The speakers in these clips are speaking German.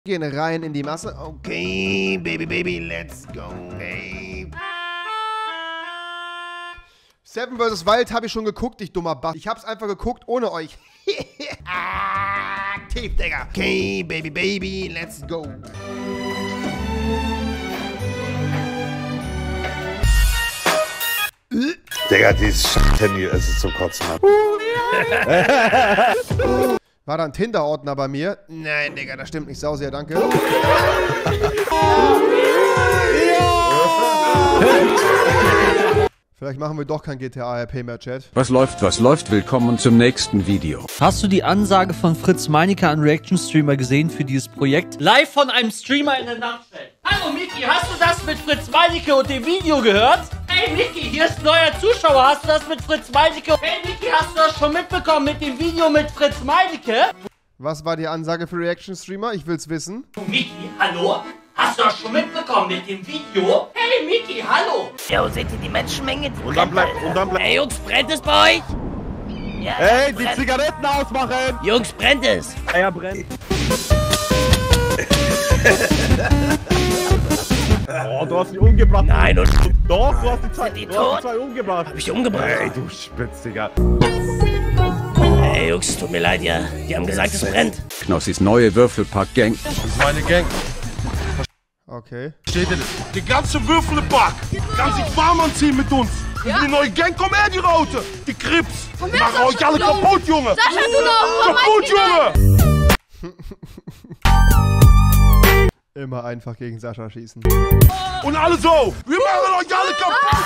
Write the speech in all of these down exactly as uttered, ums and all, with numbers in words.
Gehen rein in die Masse. Okay, Baby, Baby, let's go. Hey. Seven versus. Wild habe ich schon geguckt, ich dummer Bast. Ich hab's einfach geguckt ohne euch. Aktiv, Digga. Okay, Baby, Baby, let's go. Digga, dieses Sch***Handy, es ist zum Kotzen. War da ein Tinder-Ordner bei mir? Nein, Digga, das stimmt nicht. Sau sehr, danke. Vielleicht machen wir doch kein G T A R P mehr, Chat. Was läuft, was läuft? Willkommen zum nächsten Video. Hast du die Ansage von Fritz Meinecke an Reaction-Streamer gesehen für dieses Projekt? Live von einem Streamer in der Nachtwelt. Hallo Miki, hast du das mit Fritz Meinecke und dem Video gehört? Hey Miki, hier ist ein neuer Zuschauer. Hast du das mit Fritz Meinecke? Hey Miki, hast du das schon mitbekommen mit dem Video mit Fritz Meinecke? Was war die Ansage für Reaction-Streamer? Ich will's wissen. Miki, hallo? Hast du das schon mitbekommen mit dem Video? Hey Miki, hallo? Jo, seht ihr die Menschenmenge? Die Und dann bleibt, und dann bleibt. Ey Jungs, brennt es bei euch? Ja, Ey, die brennt. Zigaretten ausmachen! Jungs, brennt es! Ja, brennt. Oh, du hast die umgebracht. Nein, und Doch, du hast die zwei, Sind die du hast tot? die zwei umgebracht. hab ich umgebracht. Ey, du Spitz, Digga. Ey Jungs, tut mir leid, ja. Die haben gesagt, es brennt. Knossis neue Würfelpack-Gang. Das ist meine Gang. Okay. Steht denn? Die ganze Würfelpack kann sich warm anziehen mit uns. Ja? Und die neue Gang, komm her, die Raute. Die Krips. Die machen euch alle kaputt, Junge. Sascha, du noch! Kaputt, Junge. Immer einfach gegen Sascha schießen. Und alle so. Wir machen euch alle kaputt.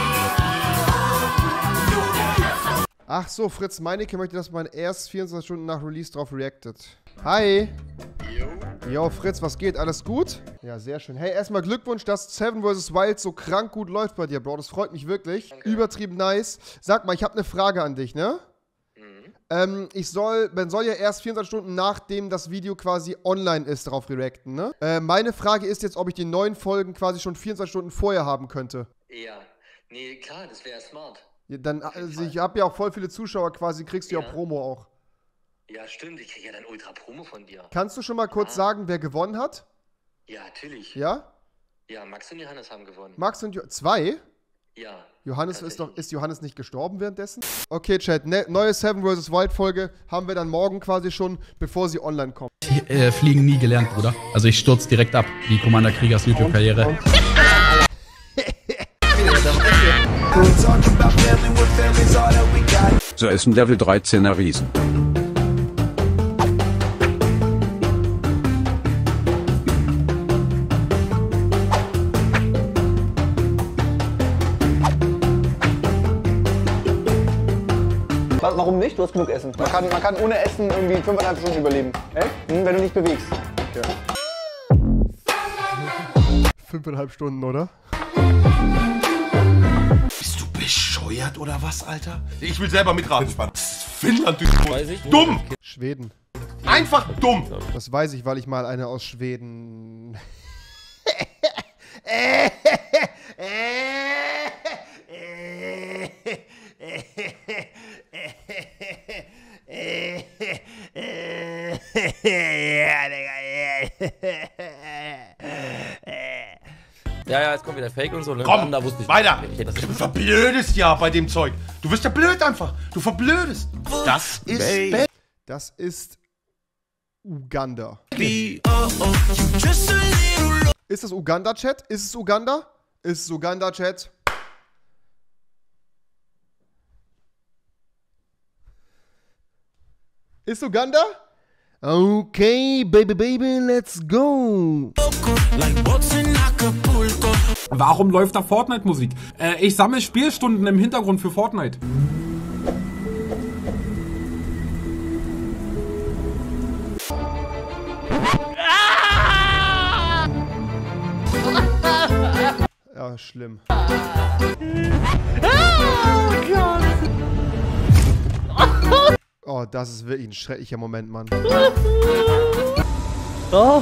Ach so, Fritz Meinecke möchte, dass man erst vierundzwanzig Stunden nach Release drauf reactet. Hi. Yo, Fritz, was geht? Alles gut? Ja, sehr schön. Hey, erstmal Glückwunsch, dass Seven versus. Wild so krank gut läuft bei dir, Bro. Das freut mich wirklich. Danke. Übertrieben nice. Sag mal, ich habe eine Frage an dich, ne? Mhm. Ähm, ich soll, man soll ja erst vierundzwanzig Stunden nachdem das Video quasi online ist, drauf reacten, ne? Äh, meine Frage ist jetzt, ob ich die neuen Folgen quasi schon vierundzwanzig Stunden vorher haben könnte. Ja, nee, klar, das wäre smart. Ja, dann, also ich habe ja auch voll viele Zuschauer quasi, kriegst du ja, Ja. auch Promo auch. Ja, stimmt, ich kriege ja dann Ultra-Promo von dir. Kannst du schon mal kurz Ah. sagen, wer gewonnen hat? Ja, natürlich. Ja? Ja, Max und Johannes haben gewonnen. Max und jo zwei? Ja. Johannes ist doch, tatsächlich. ist Johannes nicht gestorben währenddessen? Okay, Chat, ne, neue Seven versus. Wild Folge haben wir dann morgen quasi schon, bevor sie online kommt. Äh, Fliegen nie gelernt, Bruder. Also ich stürze direkt ab, wie Commander Kriegers YouTube-Karriere. So ist ein Level dreizehner Riesen. Warum nicht? Du hast genug Essen. Man kann, man kann ohne Essen irgendwie fünfeinhalb Stunden überleben. Echt? Hm, wenn du nicht bewegst. Okay. Fünfeinhalb Stunden, oder? Bist du bescheuert oder was, Alter? Ich will selber mitraten. Finnland, du dumm. Schweden. Einfach dumm. Das weiß ich, weil ich mal eine aus Schweden... Ja, ja, jetzt kommt wieder Fake und so, ne? Komm, da wusste ich weiter. Okay, das Du verblödest ja bei dem Zeug. Du wirst ja blöd einfach. Du verblödest. Das ist Be Das ist Uganda. Ist das Uganda, Chat? Ist es Uganda? Ist es Uganda, Chat? Ist Uganda? Okay, baby, baby, let's go. Warum läuft da Fortnite-Musik? Äh, ich sammle Spielstunden im Hintergrund für Fortnite. Ja, schlimm. Oh, das ist wirklich ein schrecklicher Moment, Mann. Oh.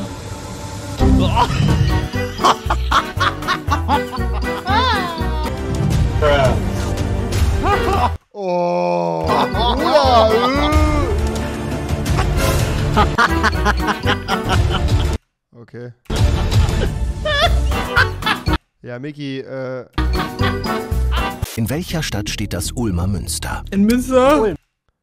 Oh. Bruder. Okay. Ja, Micky, äh... In welcher Stadt steht das Ulmer Münster? In Münster? Ulm.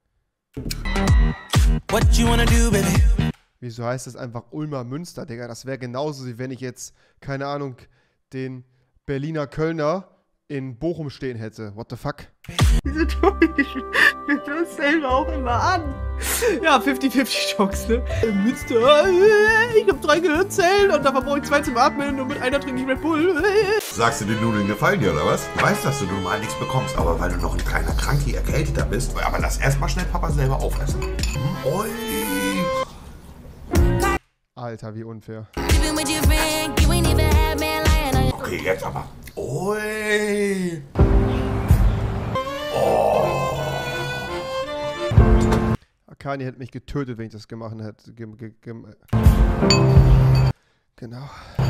What you wanna do, baby? Wieso heißt das einfach Ulmer Münster, Digga? Das wäre genauso, wie wenn ich jetzt, keine Ahnung, den Berliner Kölner in Bochum stehen hätte. What the fuck? Wieso tue ich das selber auch immer an? Ja, fünfzig fünfzig Chance, ne? In Münster, ich hab drei Gehirnzellen und davon brauche ich zwei zum Atmen und mit einer trinke ich Red Bull. Sagst du, die Nudeln gefallen dir, oder was? Du weißt, dass du normal nichts bekommst, aber weil du noch ein kleiner Kranki Erkälteter bist. Aber lass erstmal schnell Papa selber aufessen. Hm? Oi. Alter, wie unfair. Okay, jetzt aber. Oi. Oh. Akani hätte mich getötet, wenn ich das gemacht hätte. Ge ge ge genau.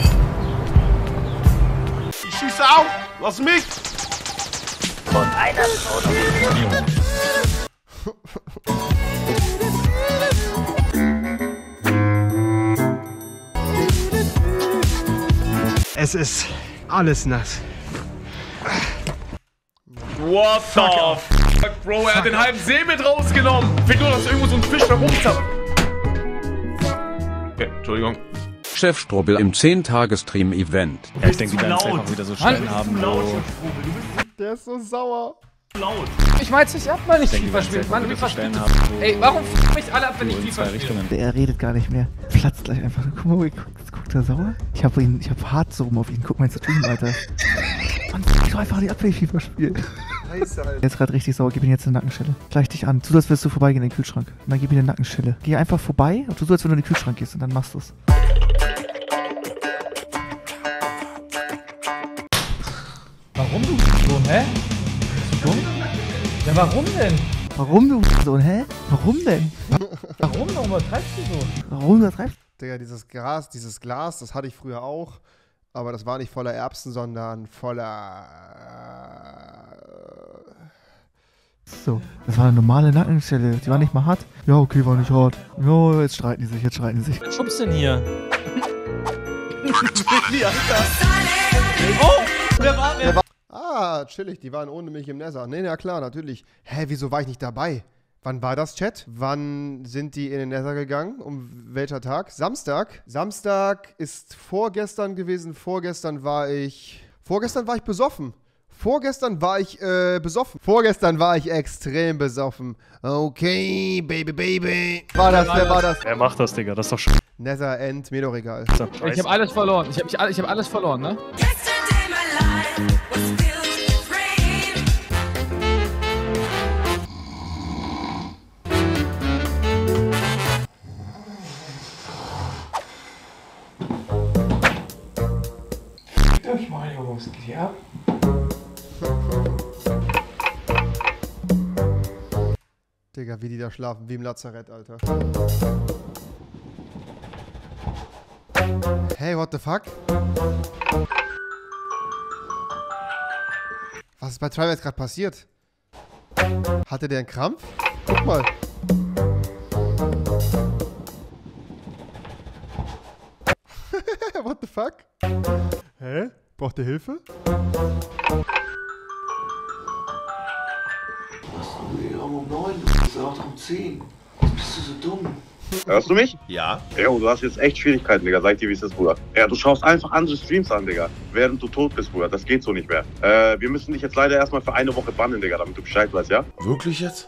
Ich schieße auf! Lass mich! Und einer tot. Es ist alles nass. What the fuck, Bro? Er hat den halben See mit rausgenommen. Fehlt nur, dass irgendwo so ein Fisch da rumzapft. Okay, Entschuldigung. Chef Strobel im zehn Tage-Stream Event. Ja, ich denke, die werden safe auch wieder so Stellen haben, wo... Der ist so sauer. Laut. Ich mein's nicht ab, weil ich FIFA spiele. Mann, FIFA spielt. Ey, warum f*** mich alle ab, wenn ich FIFA spiele? Er redet gar nicht mehr. Platzt gleich einfach. Guck mal, guckt, guckt er sauer? Ich hab ihn, ich hab hart so rum auf ihn. Guck mal, jetzt Stream, Alter. Mann, f*** doch einfach nicht ab, wenn ich FIFA spiele. Scheiße, Alter. Jetzt gerade richtig sauer. Gib ihm jetzt eine Nackenschelle. Gleich dich an. Tu so, als würdest du vorbeigehen in den Kühlschrank. Und dann gib ihm eine Nackenschelle. Geh einfach vorbei und tu so, als wenn du in den Kühlschrank gehst und dann machst du's. Warum du so, hä? Bist du dumm? Ja, warum denn? Warum du so, hä? Warum denn? Warum? Warum übertreibst du so? Warum übertreibst du? Digga, dieses Gras, dieses Glas, das hatte ich früher auch. Aber das war nicht voller Erbsen, sondern voller... So, das war eine normale Nackenstelle. Die war nicht mal hart. Ja, okay, war nicht hart. Ja, jetzt streiten die sich, jetzt streiten die sich. Was schubst denn hier? Oh! Wer war, wer war? Ah, chillig, die waren ohne mich im Nether. Nee, na klar, natürlich. Hä, wieso war ich nicht dabei? Wann war das, Chat? Wann sind die in den Nether gegangen? Um welcher Tag? Samstag? Samstag ist vorgestern gewesen. Vorgestern war ich... Vorgestern war ich besoffen. Vorgestern war ich, äh, besoffen. Vorgestern war ich extrem besoffen. Okay, baby, baby. War das, wer war das? Wer macht das, Digga? Das ist doch schon... Nether End, mir doch egal. Ich hab alles verloren. Ich hab, ich, ich hab alles verloren, ne? Ich meine, Jungs, geht hier ab? Digga, wie die da schlafen, wie im Lazarett, Alter. Hey, what the fuck? Was ist bei Trial gerade passiert? Hatte der einen Krampf? Guck mal. What the fuck? Hä? Braucht der Hilfe? Wir haben um neun, du bist auch um zehn. Jetzt bist du so dumm. Hörst du mich? Ja. Ja, du hast jetzt echt Schwierigkeiten, Digga. Sag dir, wie es ist, Bruder. Ja, du schaust einfach andere Streams an, Digga. Während du tot bist, Bruder. Das geht so nicht mehr. Äh, wir müssen dich jetzt leider erstmal für eine Woche bannen, Digga, damit du Bescheid weißt, ja? Wirklich jetzt?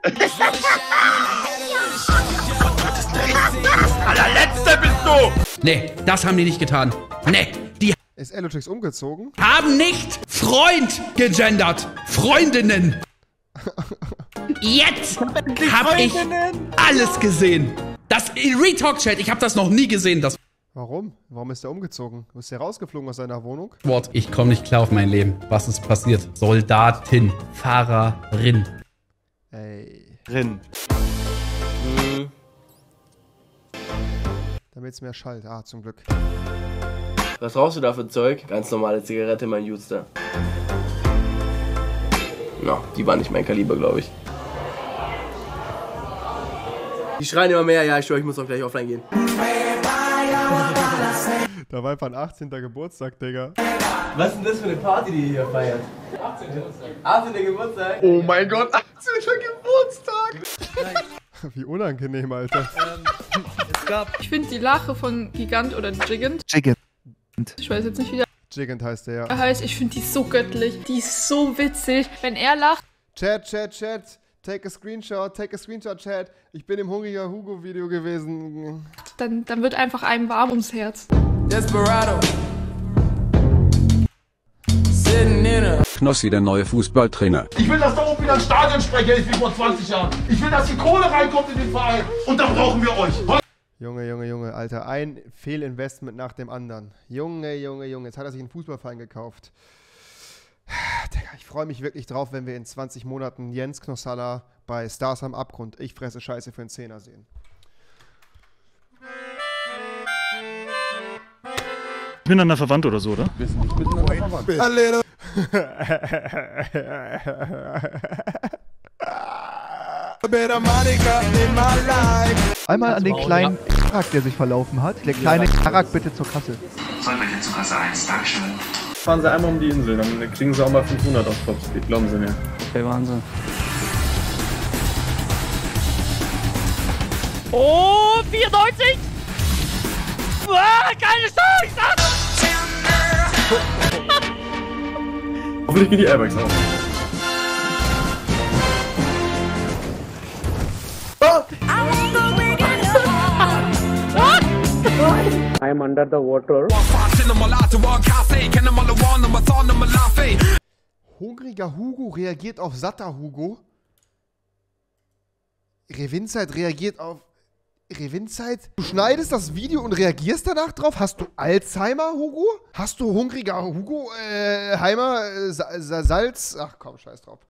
Allerletzter bist du! Nee, das haben die nicht getan. Nee, die ist Elotrix umgezogen? Haben nicht Freund gegendert. Freundinnen. Jetzt hab ich alles gesehen. Das Retalk-Chat, ich hab das noch nie gesehen. Das Warum? Warum ist er umgezogen? Ist er rausgeflogen aus seiner Wohnung? Wort, ich komme nicht klar auf mein Leben. Was ist passiert? Soldatin, Fahrerin. Ey. Rin. Hm. Damit es mehr schallt. Ah, zum Glück. Was rauchst du da für Zeug? Ganz normale Zigarette, mein Jutster. Na, no, die war nicht mein Kaliber, glaube ich. Die schreien immer mehr, ja, ich schwör, ich muss auch gleich offline gehen. Da war einfach ein achtzehnter Geburtstag, Digga. Was ist denn das für eine Party, die ihr hier feiert? achtzehnter Geburtstag. achtzehnter Geburtstag? Oh mein Gott, achtzehnter Geburtstag! Wie unangenehm, Alter. Ähm, es gab... Ich finde die Lache von Gigant oder Gigant. Gigant. Ich weiß jetzt nicht, wie der Gigant heißt der, ja. Er heißt, ich finde die so göttlich. Die ist so witzig. Wenn er lacht... Chat, Chat, Chat. Take a Screenshot, take a Screenshot, Chat. Ich bin im Hungriger Hugo Video gewesen. Dann, dann wird einfach einem warm ums Herz. Desperado. Knossi, der neue Fußballtrainer. Ich will, dass da oben wieder ein Stadionsprecher ist wie vor zwanzig Jahren. Ich will, dass die Kohle reinkommt in den Verein. Und dann brauchen wir euch. Junge, Junge, Junge, Alter. Ein Fehlinvestment nach dem anderen. Junge, Junge, Junge. Jetzt hat er sich einen Fußballverein gekauft. Digga, ich freue mich wirklich drauf, wenn wir in zwanzig Monaten Jens Knossalla bei Stars am Abgrund, ich fresse Scheiße für einen Zehner sehen. Miteinander verwandt oder so, oder? Wir sind nicht miteinander verwandt. Hallo. Einmal an den kleinen Karak, der sich verlaufen hat. Der kleine Karak bitte zur Kasse. Soll bitte zur Kasse eins, Dankeschön. Fahren Sie einmal um die Insel, dann kriegen Sie auch mal fünfhundert auf Topspeed, glauben Sie mir. Okay, Wahnsinn. Oh, vierundneunzig! Ah, keine Chance! Hoffentlich gehen die Airbags auf. I'm under the water. Hungriger Hugo reagiert auf satter Hugo. Revinzeit reagiert auf... Revinzeit? Du schneidest das Video und reagierst danach drauf? Hast du Alzheimer, Hugo? Hast du hungriger Hugo, äh, Heimer, äh, Salz? Ach komm, scheiß drauf.